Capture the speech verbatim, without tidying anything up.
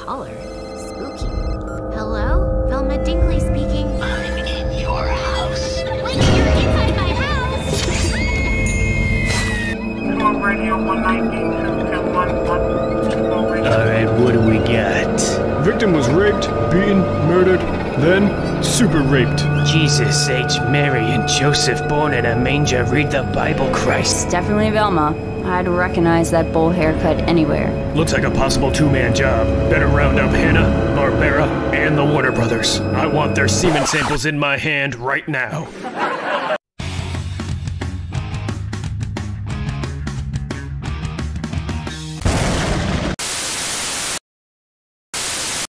collar. Spooky. Hello? Velma Dingley speaking. I'm in your house. Wait, you're inside my house! Storm Radio one nineteen two two one one. Alright, what do we got? Victim was raped, beaten, murdered, then super raped. Jesus H. Mary and Joseph born in a manger, read the Bible, Christ. It's definitely Velma. I'd recognize that bowl haircut anywhere. Looks like a possible two-man job. Better round up Hannah, Barbera, and the Warner Brothers. I want their semen samples in my hand right now.